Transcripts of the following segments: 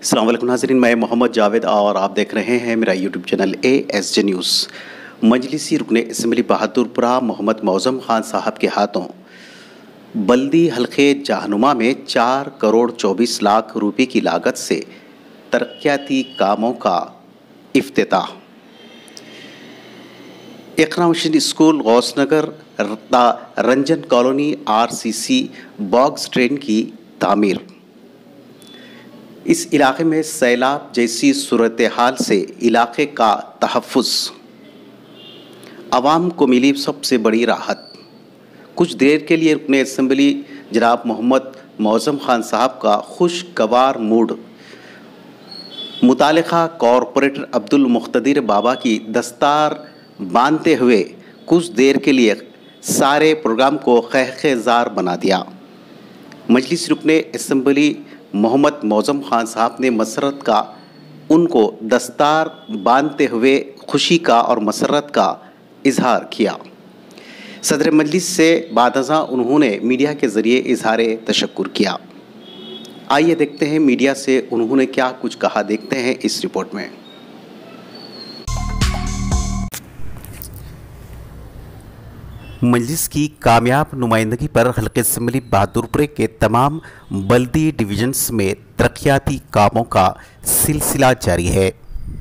अस्सलाम वालेकुम नाज़रीन, मैं मोहम्मद जावेद और आप देख रहे हैं मेरा यूट्यूब चैनल ASJ न्यूज़। मजलिसी रुकने असम्बली बहादुरपुरा मोहम्मद मौज़म खान साहब के हाथों बल्दी हल्के जहनुमा में 4 करोड़ 24 लाख रुपए की लागत से तरक्याती कामों का इफ्तिताह। Iqra mission school Ghousnagar Ranjan colony RCC box drain की तामीर। इस इलाके में सैलाब जैसी सूरत हाल से इलाके का तहफ़्फ़ुज़, आवाम को मिली सबसे बड़ी राहत। कुछ देर के लिए रुकने असम्बली जनाब मोहम्मद मौज़म खान साहब का खुशगवार मूड मुतालिका कॉरपोरेटर अब्दुल मुख्तदिर बाबा की दस्तार बांधते हुए कुछ देर के लिए सारे प्रोग्राम को खैखेजार बना दिया। मजलिस रुकने असम्बली मोहम्मद मौज़म खान साहब ने मसरत का उनको दस्तार बांधते हुए खुशी का और मसरत का इजहार किया। सदर मजलिस से बादअज़ां उन्होंने मीडिया के ज़रिए इजहार तशक्कुर किया। आइए देखते हैं मीडिया से उन्होंने क्या कुछ कहा, देखते हैं इस रिपोर्ट में। मजलिस की कामयाब नुमाइंदगी पर हल्के असम्बली बहादुरपुरे के तमाम बल्दी डिवीजन्स में तरक्याती कामों का सिलसिला जारी है।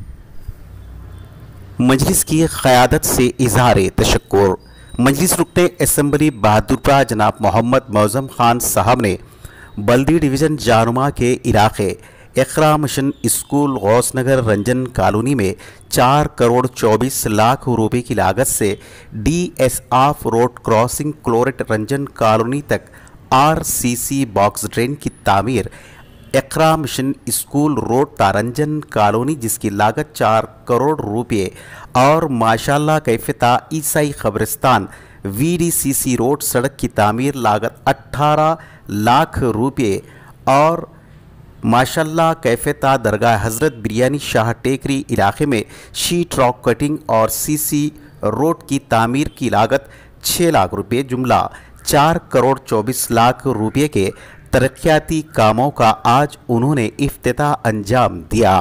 मजलिस की क़यादत से इजहार तशक्कुर। मजलिस रुकने असम्बली बहादुरपुरा जनाब मोहम्मद मौज़म खान साहब ने बल्दी डिवीज़न जहनुमा के इलाके Iqra mission school Ghousnagar Ranjan colony में 4 करोड़ 24 लाख रुपए की लागत से DS ऑफ रोड क्रॉसिंग क्लोरेट रंजन कॉलोनी तक RCC बॉक्स ड्रेन की तामीर, इक़रा मिशन स्कूल रोड तारंजन कॉलोनी जिसकी लागत 4 करोड़ रुपये और माशाल्लाह कैफिता ईसाई क़ब्रिस्तान VDCC रोड सड़क की तामीर लागत 18 लाख रुपये और माशाल्लाह कैफिता दरगाह हज़रत बिरयानी शाह टेकरी इलाके में शीट रॉक कटिंग और CC रोड की तामीर की लागत 6 लाख रुपये, जुमला 4 करोड़ 24 लाख रुपये के तरक्याती कामों का आज उन्होंने इफ्तिताह अंजाम दिया।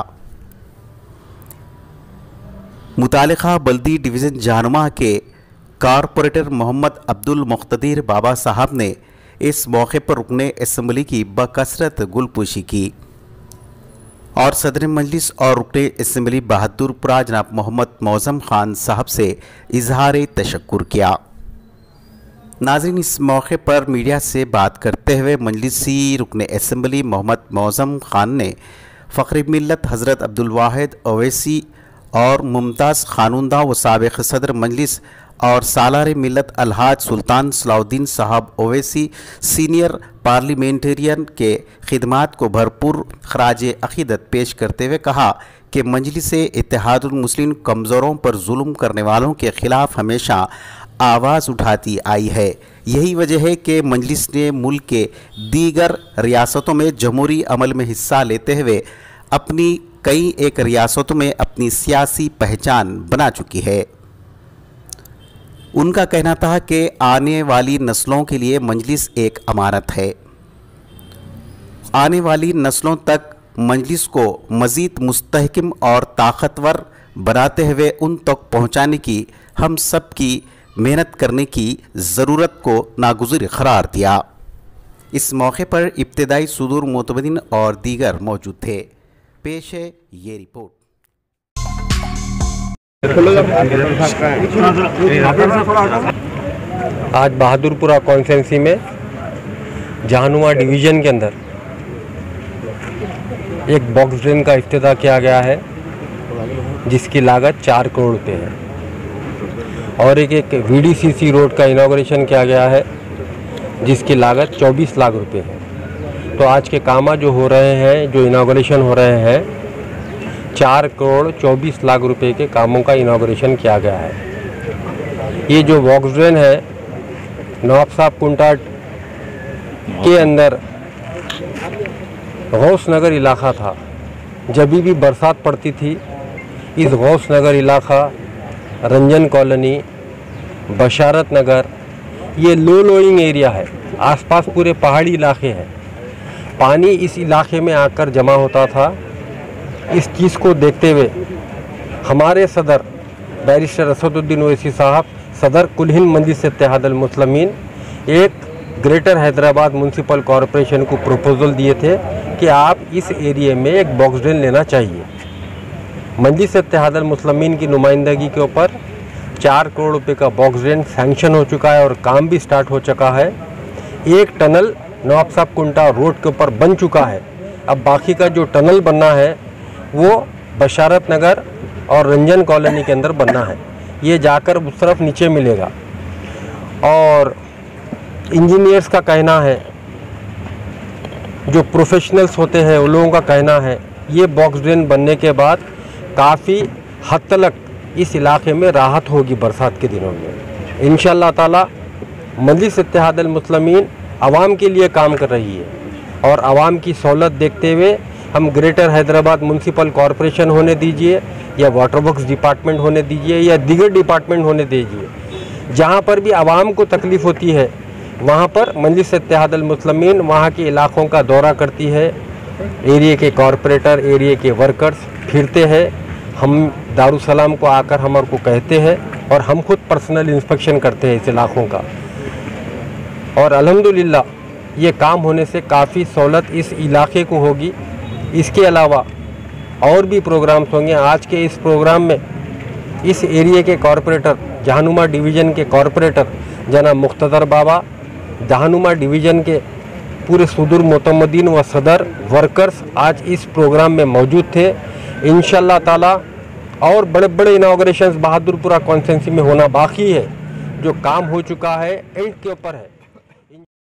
मुतालिका बल्दी डिवीज़न जहनुमा के कॉरपोरेटर मोहम्मद अब्दुल मुख्तदिर बाबा साहब ने इस मौके पर रुकने असम्बली की बकसरत गुलपुशी की और सदर मजलिस और रुकने असम्बली बहादुरपुरा जनाब मोहम्मद मौज़म खान साहब से इजहार तशक्कुर किया। नाज़रीन, इस मौके पर मीडिया से बात करते हुए मजलिसी रुकने असम्बली मोहम्मद मौज़म खान ने फ़ख्र मिल्लत हज़रत अब्दुल वाहिद ओवैसी और मुमताज़ खानुंदा व साबिक़ सदर मजलिस और सालार मिल्लत अलहाज सुल्तान सलाउद्दीन साहब ओवैसी सीनियर पार्लियामेंटेरियन के खिदमात को भरपूर खराज अक़ीदत पेश करते हुए कहा कि मजलिस इत्तेहादुल मुस्लिमीन कमज़ोरों पर जुल्म करने वालों के ख़िलाफ़ हमेशा आवाज़ उठाती आई है। यही वजह है कि मजलिस ने मुल्क के दीगर रियासतों में जमहूरी अमल में हिस्सा लेते हुए अपनी कई एक रियासतों में अपनी सियासी पहचान बना चुकी है। उनका कहना था कि आने वाली नस्लों के लिए मजलिस एक अमानत है। आने वाली नस्लों तक मजलिस को मज़ीद मुस्तहकम और ताकतवर बनाते हुए उन तक पहुँचाने की हम सब की मेहनत करने की ज़रूरत को नागुज़र करार दिया। इस मौके पर इब्तिदाई सुदूर मोतबदीन और दीगर मौजूद थे। पेश है ये रिपोर्ट। आज बहादुरपुरा कॉन्स्टिट्यूंसी में जहनुमा डिवीज़न के अंदर एक बॉक्स ड्रेन का इफ्तिताह किया गया है जिसकी लागत 4 करोड़ रुपये है और एक VDCC रोड का इनॉग्रेशन किया गया है जिसकी लागत 24 लाख रुपये है। तो आज के काम जो हो रहे हैं, जो इनॉग्रेशन हो रहे हैं, 4 करोड़ 24 लाख रुपए के कामों का इनॉग्रेशन किया गया है। ये जो बॉक्स ड्रेन है नवाब साहब कुंटा के अंदर गौसनगर इलाका था। जब भी बरसात पड़ती थी इस गौसनगर इलाका, रंजन कॉलोनी, बशारत नगर, ये लो लोइंग एरिया है, आसपास पूरे पहाड़ी इलाके हैं। पानी इस इलाके में आकर जमा होता था इस चीज़ को देखते हुए हमारे सदर बैरिस्टर असदुद्दीन ओवैसी साहब, सदर कुल हिंद मजलिस इत्तेहादुल मुस्लिमीन, एक ग्रेटर हैदराबाद म्यूनसिपल कॉरपोरेशन को प्रपोजल दिए थे कि आप इस एरिया में एक बॉक्स ड्रेन लेना चाहिए। मजलिस इत्तेहादुल मुस्लिमीन की नुमाइंदगी के ऊपर 4 करोड़ रुपए का बॉक्स ड्रेन सैंक्शन हो चुका है और काम भी स्टार्ट हो चुका है। एक टनल नवाब साहब कुंटा रोड के ऊपर बन चुका है। अब बाकी का जो टनल बनना है वो बशारत नगर और रंजन कॉलोनी के अंदर बनना है। ये जाकर उस तरफ नीचे मिलेगा। और इंजीनियर्स का कहना है, जो प्रोफेशनल्स होते हैं उन लोगों का कहना है, ये बॉक्स ड्रेन बनने के बाद काफ़ी हद तक इस इलाके में राहत होगी बरसात के दिनों में। इंशाअल्लाह ताला मजलिस इत्तेहादुल मुस्लिमीन आवाम के लिए काम कर रही है और आवाम की सहूलत देखते हुए हम ग्रेटर हैदराबाद म्यूनसिपल कॉरपोरेशन होने दीजिए या वाटर वर्क्स डिपार्टमेंट होने दीजिए या दीगर डिपार्टमेंट होने दीजिए, जहाँ पर भी आवाम को तकलीफ़ होती है वहाँ पर मजलिस इत्तेहादुल मुस्लिमीन वहाँ के इलाकों का दौरा करती है। एरिया के कॉरपोरेटर, एरिया के वर्कर्स फिरते हैं, हम दारुसलाम को आकर हमारे को कहते हैं और हम खुद पर्सनल इंस्पेक्शन करते हैं इस इलाकों का। और अल्हम्दुलिल्लाह ये काम होने से काफ़ी सहूलत इस इलाके को होगी। इसके अलावा और भी प्रोग्राम्स होंगे। आज के इस प्रोग्राम में इस एरिया के कॉरपोरेटर, जहानुमा डिवीज़न के कॉरपोरेटर जनाब मुख्तदर बाबा, जहानुमा डिवीज़न के पूरे सुदूर मोतमदीन व सदर वर्कर्स आज इस प्रोग्राम में मौजूद थे। इंशाअल्लाह ताला और बड़े बड़े इनॉग्रेशंस बहादुरपुरा कॉन्स्टिट्यूंसी में होना बाकी है। जो काम हो चुका है एंड के ऊपर है।